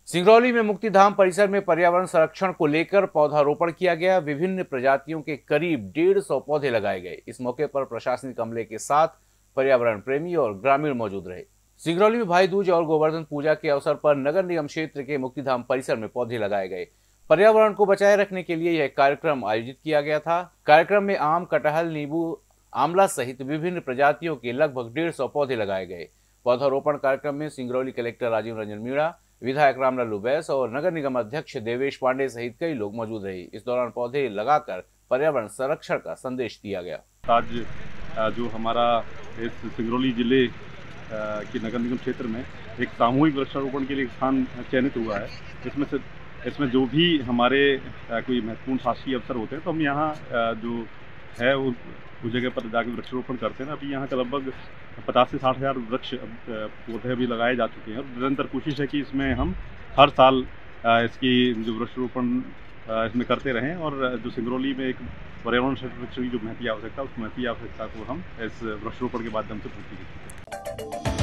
सिंगरौली में मुक्तिधाम परिसर में पर्यावरण संरक्षण को लेकर पौधारोपण किया गया। विभिन्न प्रजातियों के करीब 150 पौधे लगाए गए। इस मौके पर प्रशासनिक अमले के साथ पर्यावरण प्रेमी और ग्रामीण मौजूद रहे। सिंगरौली में भाई दूज और गोवर्धन पूजा के अवसर पर नगर निगम क्षेत्र के मुक्तिधाम परिसर में पौधे लगाए गए। पर्यावरण को बचाए रखने के लिए यह कार्यक्रम आयोजित किया गया था। कार्यक्रम में आम, कटहल, नींबू, आंवला सहित विभिन्न प्रजातियों के लगभग 150 पौधे लगाए गए। पौधारोपण कार्यक्रम में सिंगरौली कलेक्टर राजीव रंजन मीणा, विधायक रामलालू बैस और नगर निगम अध्यक्ष देवेश पांडे सहित कई लोग मौजूद रहे। इस दौरान पौधे लगाकर पर्यावरण संरक्षण का संदेश दिया गया। आज जो हमारा इस सिंगरौली जिले की नगर निगम क्षेत्र में एक सामूहिक वृक्षारोपण के लिए स्थान चयनित हुआ है। इसमें जो भी हमारे कोई महत्वपूर्ण शासकीय अवसर होते हैं तो हम यहाँ जो है उस जगह पर जाकर वृक्षारोपण करते हैं। अभी यहाँ का लगभग 50 से 60 हज़ार वृक्ष पौधे अभी लगाए जा चुके हैं और निरंतर कोशिश है कि इसमें हम हर साल इसकी जो वृक्षारोपण इसमें करते रहें और जो सिंगरौली में एक पर्यावरण संरक्षण की जो महती आवश्यकता उस महती आवश्यकता को हम इस वृक्षारोपण के माध्यम से पूर्ति करते हैं।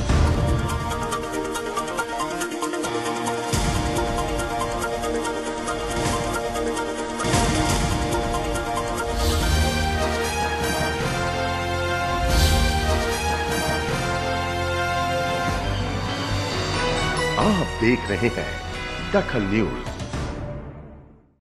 आप देख रहे हैं दखल न्यूज।